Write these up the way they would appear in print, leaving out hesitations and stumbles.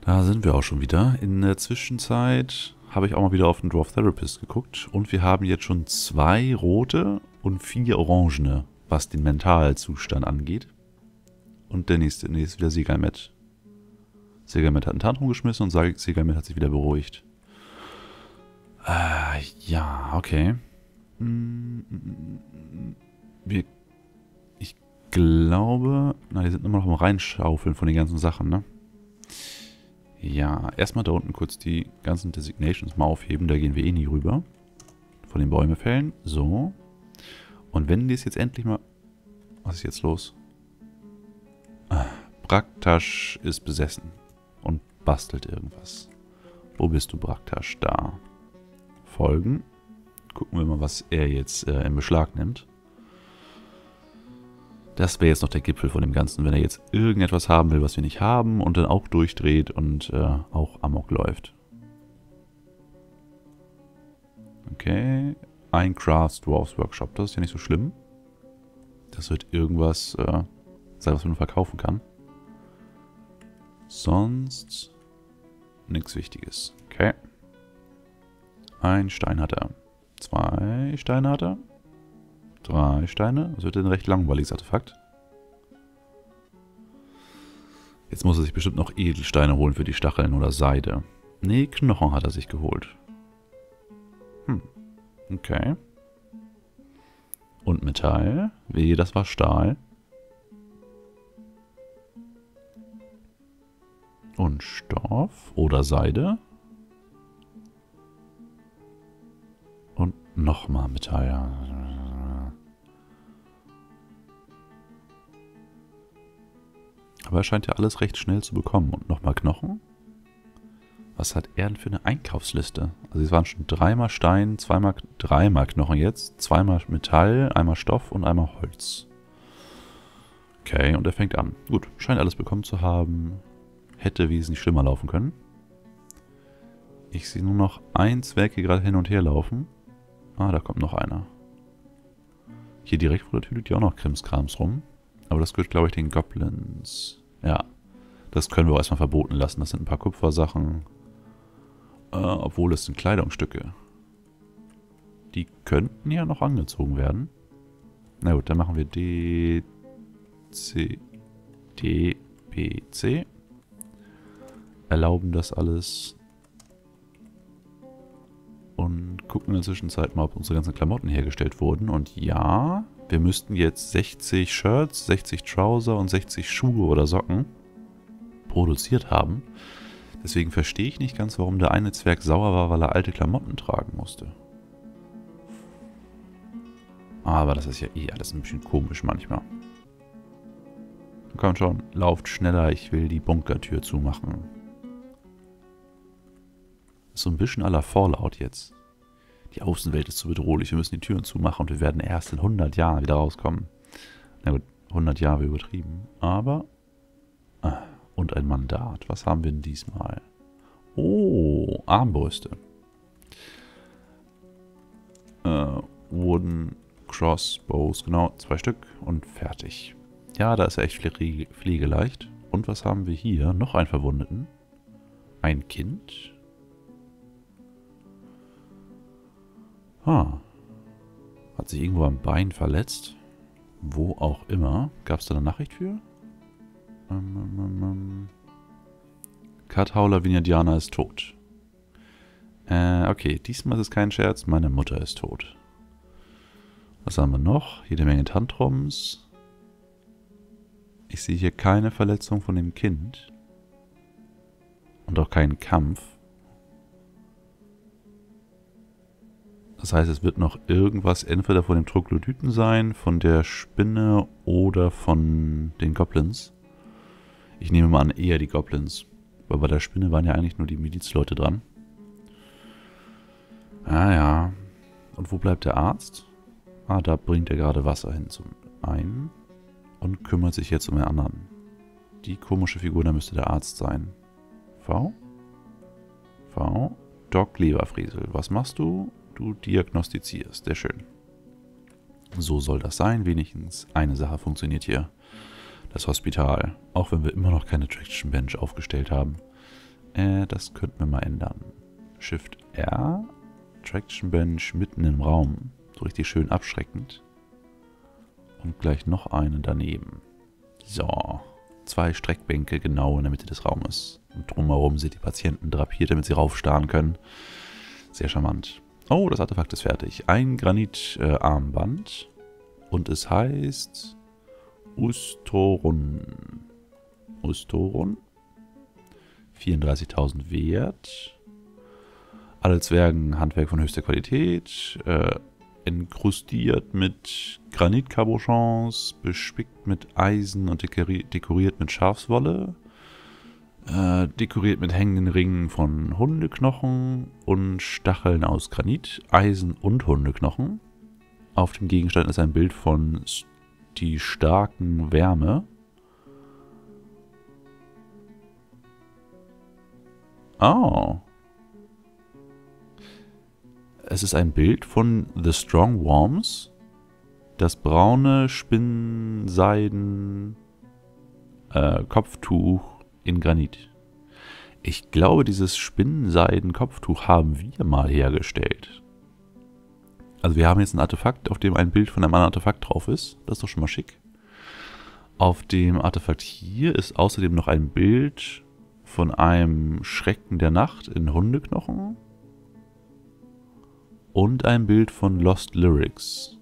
Da sind wir auch schon wieder. In der Zwischenzeit habe ich auch mal wieder auf den Dwarf Therapist geguckt. Und wir haben jetzt schon 2 rote und 4 orangene, was den Mentalzustand angeht. Und der nächste ist wieder Segalmet. Segalmet hat einen Tantrum geschmissen und Segalmet hat sich wieder beruhigt. Ja, okay. Ich glaube... Na, die sind immer noch am Reinschaufeln von den ganzen Sachen, ne? Ja, erstmal da unten kurz die ganzen Designations mal aufheben. Da gehen wir eh nie rüber. Von den Bäume fällen. So. Und wenn die es jetzt endlich mal... Was ist jetzt los? Braktasch ist besessen. Und bastelt irgendwas. Wo bist du, Braktasch? Da. Folgen. Gucken wir mal, was er jetzt in Beschlag nimmt. Das wäre jetzt noch der Gipfel von dem Ganzen, wenn er jetzt irgendetwas haben will, was wir nicht haben und dann auch durchdreht und auch Amok läuft. Okay. Ein Crafts Dwarfs Workshop. Das ist ja nicht so schlimm. Das wird irgendwas sein, was man verkaufen kann. Sonst nichts Wichtiges. Okay. Ein Stein hat er. 2 Steine hat er. 3 Steine. Das wird ein recht langweiliges Artefakt. Jetzt muss er sich bestimmt noch Edelsteine holen für die Stacheln oder Seide. Nee, Knochen hat er sich geholt. Okay. Und Metall. Wehe, das war Stahl. Und Stoff oder Seide. Und nochmal Metall. Aber er scheint ja alles recht schnell zu bekommen. Und nochmal Knochen. Was hat er denn für eine Einkaufsliste? Also es waren schon 3-mal Stein, 3-mal Knochen jetzt, 2-mal Metall, einmal Stoff und einmal Holz. Okay, und er fängt an. Gut, scheint alles bekommen zu haben. Hätte wesentlich schlimmer laufen können. Ich sehe nur noch ein Zwerg hier gerade hin und her laufen. Ah, da kommt noch einer. Hier direkt vor der Tür liegt ja auch noch Krimskrams rum. Aber das gehört, glaube ich, den Goblins. Ja, das können wir auch erstmal verboten lassen. Das sind ein paar Kupfersachen. Obwohl es sind Kleidungsstücke. Die könnten ja noch angezogen werden. Na gut, dann machen wir D, C, D, B, C. Erlauben das alles. Und gucken in der Zwischenzeit mal, ob unsere ganzen Klamotten hergestellt wurden. Und ja, wir müssten jetzt 60 Shirts, 60 Trouser und 60 Schuhe oder Socken produziert haben. Deswegen verstehe ich nicht ganz, warum der eine Zwerg sauer war, weil er alte Klamotten tragen musste. Aber das ist ja eh alles ein bisschen komisch manchmal. Komm schon, lauft schneller, ich will die Bunkertür zumachen. Ist so ein bisschen à la Fallout jetzt. Die Außenwelt ist zu bedrohlich, wir müssen die Türen zumachen und wir werden erst in 100 Jahren wieder rauskommen. Na gut, 100 Jahre übertrieben, aber... Und ein Mandat. Was haben wir denn diesmal? Oh, Armbrüste. Wooden Crossbows, genau, 2 Stück und fertig. Ja, da ist er echt pflegeleicht. Und was haben wir hier? Noch einen Verwundeten. Ein Kind. Hat sich irgendwo am Bein verletzt. Wo auch immer. Gab es da eine Nachricht für? Kathauler Vinadiana ist tot. Okay, diesmal ist es kein Scherz. Meine Mutter ist tot. Was haben wir noch? Jede Menge Tantrums. Ich sehe hier keine Verletzung von dem Kind. Und auch keinen Kampf. Das heißt, es wird noch irgendwas entweder von dem Troglodyten sein, von der Spinne oder von den Goblins. Ich nehme mal an, eher die Goblins. Weil bei der Spinne waren ja eigentlich nur die Milizleute dran. Ah ja. Und wo bleibt der Arzt? Ah, da bringt er gerade Wasser hin zum einen. Und kümmert sich jetzt um den anderen. Die komische Figur, da müsste der Arzt sein. V? V? Doc Leberfriesel. Was machst du? Du diagnostizierst. Sehr schön. So soll das sein. Wenigstens eine Sache funktioniert hier. Das Hospital. Auch wenn wir immer noch keine Traction Bench aufgestellt haben. Das könnten wir mal ändern. Shift R. Traction Bench mitten im Raum. So richtig schön abschreckend. Und gleich noch eine daneben. So. 2 Streckbänke genau in der Mitte des Raumes. Und drumherum sind die Patienten drapiert, damit sie raufstarren können. Sehr charmant. Oh, das Artefakt ist fertig. Ein Granitarmband. Und es heißt Ustorun. Ustorun. 34.000 Wert. Alle Zwergen Handwerk von höchster Qualität. Enkrustiert mit Granitcabochons, bespickt mit Eisen und dekoriert mit Schafswolle, dekoriert mit hängenden Ringen von Hundeknochen und Stacheln aus Granit, Eisen und Hundeknochen. Auf dem Gegenstand ist ein Bild von die starken Wärme. Oh. Es ist ein Bild von The Strong Worms. Das braune Spinnseiden Kopftuch in Granit. Ich glaube, dieses Spinnseiden-Kopftuch haben wir mal hergestellt. Also wir haben jetzt ein Artefakt, auf dem ein Bild von einem anderen Artefakt drauf ist. Das ist doch schon mal schick. Auf dem Artefakt hier ist außerdem noch ein Bild von einem Schrecken der Nacht in Hundeknochen. Und ein Bild von Lost Lyrics.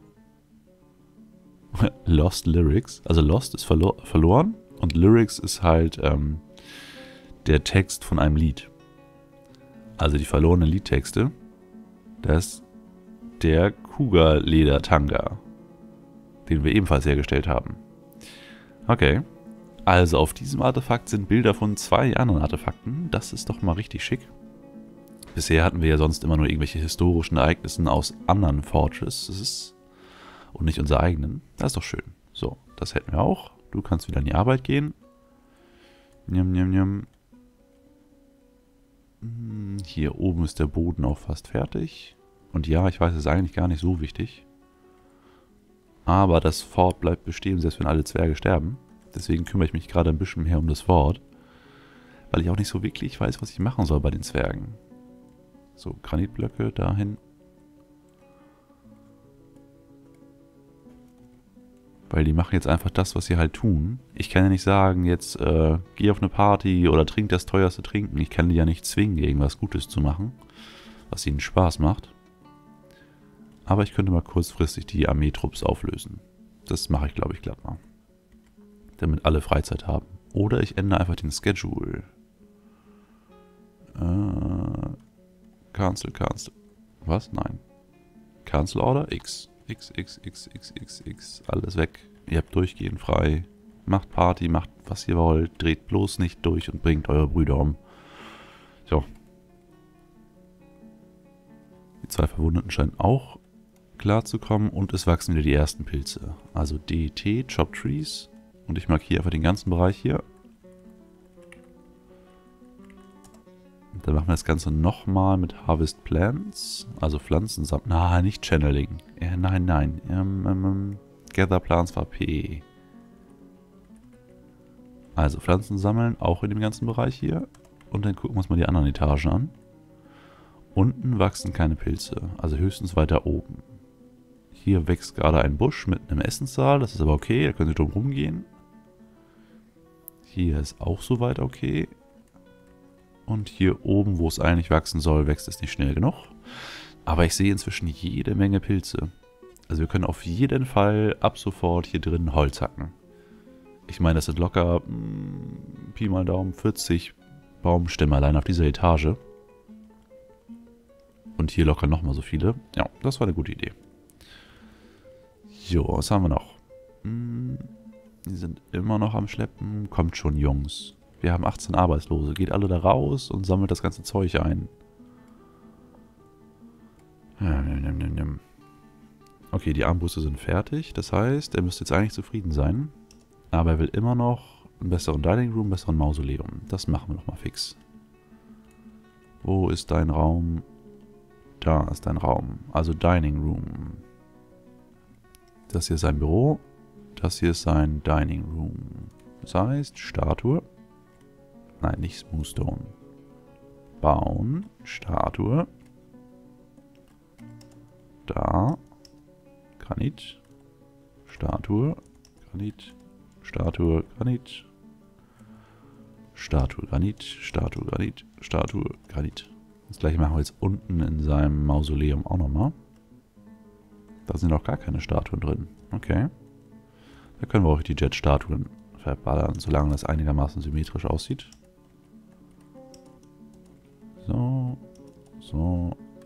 Lost Lyrics. Also Lost ist verloren. Und Lyrics ist halt der Text von einem Lied. Also die verlorenen Liedtexte. Das ist der Cougar-Leder-Tanga. Den wir ebenfalls hergestellt haben. Okay. Also auf diesem Artefakt sind Bilder von 2 anderen Artefakten. Das ist doch mal richtig schick. Bisher hatten wir ja sonst immer nur irgendwelche historischen Ereignisse aus anderen Fortresses und nicht unsere eigenen. Das ist doch schön. So, das hätten wir auch. Du kannst wieder in die Arbeit gehen. Njam, njam, njam. Hier oben ist der Boden auch fast fertig. Und ja, ich weiß, es ist eigentlich gar nicht so wichtig. Aber das Fort bleibt bestehen, selbst wenn alle Zwerge sterben. Deswegen kümmere ich mich gerade ein bisschen mehr um das Fort. Weil ich auch nicht so wirklich weiß, was ich machen soll bei den Zwergen. So, Granitblöcke dahin. Weil die machen jetzt einfach das, was sie halt tun. Ich kann ja nicht sagen, jetzt geh auf eine Party oder trink das teuerste Trinken. Ich kann die ja nicht zwingen, irgendwas Gutes zu machen, was ihnen Spaß macht. Aber ich könnte mal kurzfristig die Armeetrupps auflösen. Das mache ich, glaube ich, glatt mal. Damit alle Freizeit haben. Oder ich ändere einfach den Schedule. Cancel. Was? Nein. Cancel Order? X. X. Alles weg. Ihr habt durchgehend frei. Macht Party, macht was ihr wollt. Dreht bloß nicht durch und bringt eure Brüder um. So. Die 2 Verwundeten scheinen auch klar zu kommen. Und es wachsen wieder die ersten Pilze. Also DT, Chop Trees. Und ich markiere einfach den ganzen Bereich hier. Dann machen wir das Ganze nochmal mit Harvest Plants. Also Pflanzen sammeln. Na, nicht Channeling. Nein. Gather Plants war P. Also Pflanzen sammeln, auch in dem ganzen Bereich hier. Und dann gucken wir uns mal die anderen Etagen an. Unten wachsen keine Pilze. Also höchstens weiter oben. Hier wächst gerade ein Busch mit einem Essenssaal. Das ist aber okay, da können Sie drum rumgehen. Hier ist auch soweit okay. Und hier oben, wo es eigentlich wachsen soll, wächst es nicht schnell genug. Aber ich sehe inzwischen jede Menge Pilze. Also wir können auf jeden Fall ab sofort hier drin Holz hacken. Ich meine, das sind locker, Pi mal Daumen, 40 Baumstämme allein auf dieser Etage. Und hier locker nochmal so viele. Ja, das war eine gute Idee. Jo, was haben wir noch? Die sind immer noch am Schleppen. Kommt schon, Jungs. Wir haben 18 Arbeitslose. Geht alle da raus und sammelt das ganze Zeug ein. Okay, die Armbrüste sind fertig. Das heißt, er müsste jetzt eigentlich zufrieden sein. Aber er will immer noch einen besseren Dining Room, einen besseren Mausoleum. Das machen wir noch mal fix. Wo ist dein Raum? Da ist dein Raum. Also Dining Room. Das hier ist sein Büro. Das hier ist sein Dining Room. Das heißt, Statue. Nein, nicht Smoothstone. Bauen. Statue. Da. Granit. Statue. Granit. Statue. Granit. Statue. Granit. Statue. Granit. Statue. Granit. Das gleiche machen wir jetzt unten in seinem Mausoleum auch nochmal. Da sind auch gar keine Statuen drin. Okay. Da können wir auch die Jet-Statuen verballern, solange das einigermaßen symmetrisch aussieht. So. So.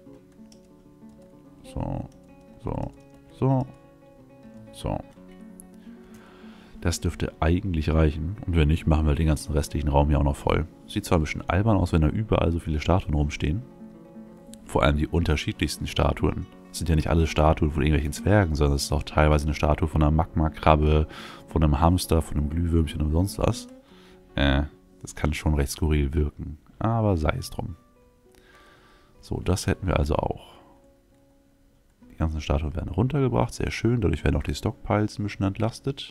So. So. So. So. Das dürfte eigentlich reichen. Und wenn nicht, machen wir den ganzen restlichen Raum hier auch noch voll. Sieht zwar ein bisschen albern aus, wenn da überall so viele Statuen rumstehen. Vor allem die unterschiedlichsten Statuen. Das sind ja nicht alle Statuen von irgendwelchen Zwergen, sondern es ist auch teilweise eine Statue von einer Magma-Krabbe, von einem Hamster, von einem Glühwürmchen und sonst was. Das kann schon recht skurril wirken. Aber sei es drum. So, das hätten wir also auch. Die ganzen Statuen werden runtergebracht. Sehr schön. Dadurch werden auch die Stockpiles ein bisschen entlastet.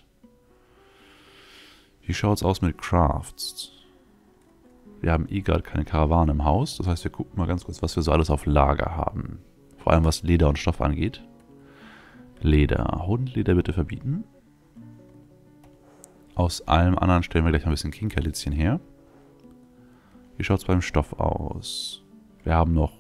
Wie schaut es aus mit Crafts? Wir haben gerade keine Karawane im Haus. Das heißt, wir gucken mal ganz kurz, was wir so alles auf Lager haben. Vor allem, was Leder und Stoff angeht. Leder. Hundleder bitte verbieten. Aus allem anderen stellen wir gleich ein bisschen Kinkerlitzchen her. Wie schaut es beim Stoff aus? Wir haben noch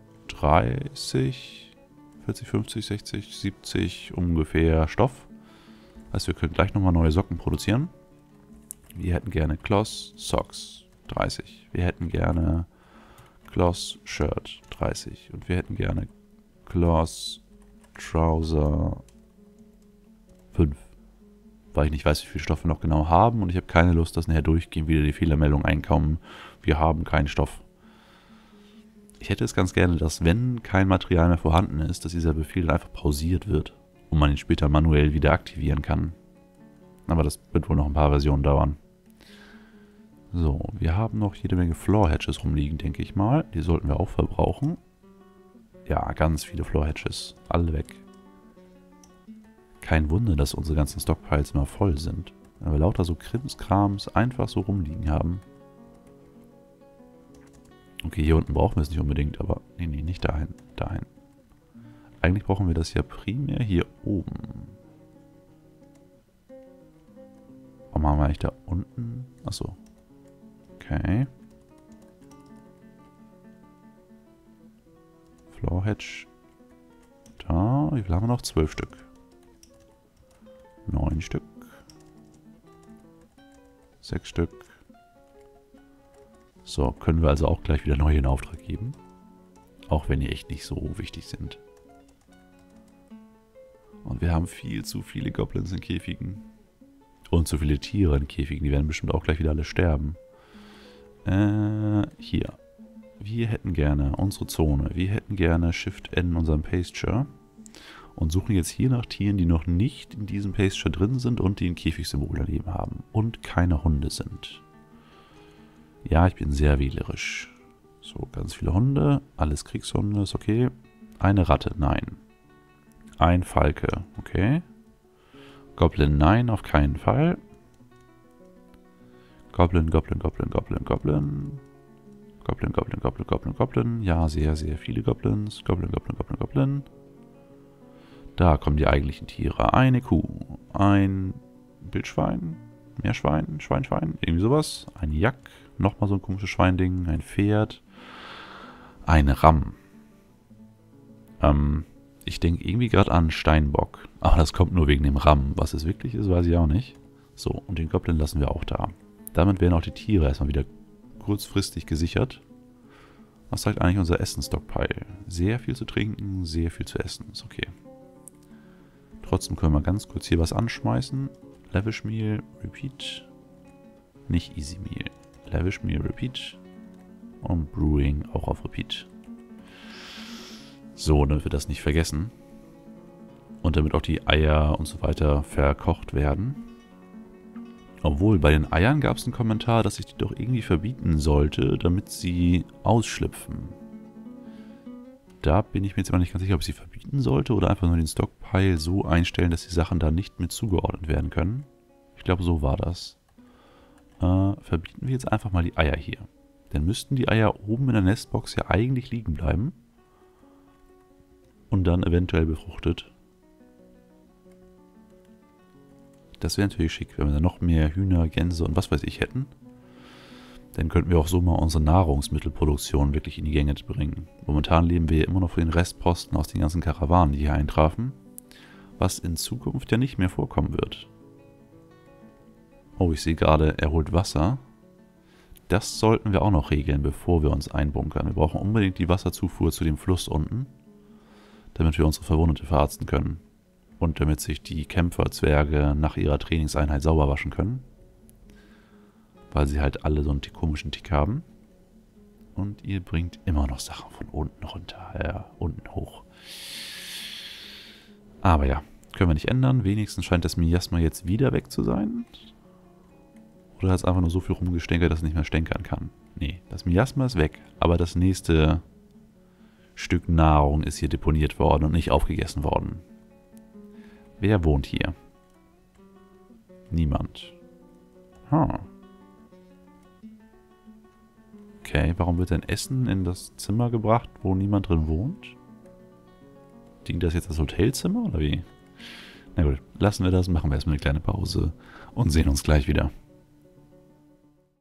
30, 40, 50, 60, 70 ungefähr Stoff. Das heißt, wir können gleich nochmal neue Socken produzieren. Wir hätten gerne Cloth Socks 30. Wir hätten gerne Cloth Shirt 30. Und wir hätten gerne Cloth Trouser 5. Weil ich nicht weiß, wie viel Stoff wir noch genau haben. Und ich habe keine Lust, dass nachher durchgehend wieder die Fehlermeldung einkommen. Wir haben keinen Stoff. Ich hätte es ganz gerne, dass, wenn kein Material mehr vorhanden ist, dass dieser Befehl dann einfach pausiert wird. Und man ihn später manuell wieder aktivieren kann. Aber das wird wohl noch ein paar Versionen dauern. So, wir haben noch jede Menge Floor Hatches rumliegen, denke ich mal. Die sollten wir auch verbrauchen. Ja, ganz viele Floor Hatches. Alle weg. Kein Wunder, dass unsere ganzen Stockpiles immer voll sind. Weil wir lauter so Krimskrams einfach so rumliegen haben. Okay, hier unten brauchen wir es nicht unbedingt, aber... Nee, nicht dahin. Dahin. Eigentlich brauchen wir das ja primär hier oben. Warum haben wir eigentlich da unten? Achso. Okay. Floor Hatch. Da. Wie viel haben wir noch? 12 Stück. 9 Stück. 6 Stück. So, können wir also auch gleich wieder neue in Auftrag geben. Auch wenn die echt nicht so wichtig sind. Und wir haben viel zu viele Goblins in Käfigen. Und zu viele Tiere in Käfigen. Die werden bestimmt auch gleich wieder alle sterben. Hier. Wir hätten gerne unsere Zone. Wir hätten gerne Shift-N in unserem Pasture. Und suchen jetzt hier nach Tieren, die noch nicht in diesem Pasture drin sind und die ein Käfigsymbol daneben haben. Und keine Hunde sind. Ja, ich bin sehr wählerisch. So, ganz viele Hunde. Alles Kriegshunde, ist okay. Eine Ratte, nein. Ein Falke, okay. Goblin, nein, auf keinen Fall. Goblin, Goblin, Goblin, Goblin, Goblin. Goblin, Goblin, Goblin, Goblin, Goblin. Ja, sehr, sehr viele Goblins. Goblin, Goblin, Goblin, Goblin. Da kommen die eigentlichen Tiere. Eine Kuh. Ein Wildschwein. Meerschwein. Schwein. Irgendwie sowas. Ein Jack. Nochmal so ein komisches Schweinding. Ein Pferd. Ein Ramm. Ich denke irgendwie gerade an Steinbock. Aber das kommt nur wegen dem Ramm. Was es wirklich ist, weiß ich auch nicht. So, und den Goblin lassen wir auch da. Damit werden auch die Tiere erstmal wieder kurzfristig gesichert. Was sagt eigentlich unser Essen-Stockpile? Sehr viel zu trinken, sehr viel zu essen. Ist okay. Trotzdem können wir ganz kurz hier was anschmeißen. Lavish Meal, Repeat. Nicht Easy Meal. Lavish Meal, Repeat. Und Brewing auch auf Repeat. So, damit wir das nicht vergessen. Und damit auch die Eier und so weiter verkocht werden. Obwohl, bei den Eiern gab es einen Kommentar, dass ich die doch irgendwie verbieten sollte, damit sie ausschlüpfen. Da bin ich mir jetzt immer nicht ganz sicher, ob ich sie verbieten sollte oder einfach nur den Stockpile so einstellen, dass die Sachen da nicht mit zugeordnet werden können. Ich glaube, so war das. Verbieten wir jetzt einfach mal die Eier hier. Dann müssten die Eier oben in der Nestbox ja eigentlich liegen bleiben. Und dann eventuell befruchtet. Das wäre natürlich schick, wenn wir dann noch mehr Hühner, Gänse und was weiß ich hätten. Dann könnten wir auch so mal unsere Nahrungsmittelproduktion wirklich in die Gänge bringen. Momentan leben wir ja immer noch für den Restposten aus den ganzen Karawanen, die hier eintrafen. Was in Zukunft ja nicht mehr vorkommen wird. Oh, ich sehe gerade, er holt Wasser. Das sollten wir auch noch regeln, bevor wir uns einbunkern. Wir brauchen unbedingt die Wasserzufuhr zu dem Fluss unten, damit wir unsere Verwundete verarzten können. Und damit sich die Kämpferzwerge nach ihrer Trainingseinheit sauber waschen können. Weil sie halt alle so einen komischen Tick haben. Und ihr bringt immer noch Sachen von unten runter, unten hoch. Aber ja, können wir nicht ändern. Wenigstens scheint das Miasma jetzt wieder weg zu sein. Oder hat es einfach nur so viel rumgestänkert, dass es nicht mehr stänkern kann? Nee, das Miasma ist weg. Aber das nächste Stück Nahrung ist hier deponiert worden und nicht aufgegessen worden. Wer wohnt hier? Niemand. Okay, warum wird denn Essen in das Zimmer gebracht, wo niemand drin wohnt? Dient das jetzt als Hotelzimmer oder wie? Na gut, lassen wir das, machen wir erstmal eine kleine Pause und sehen uns gleich wieder.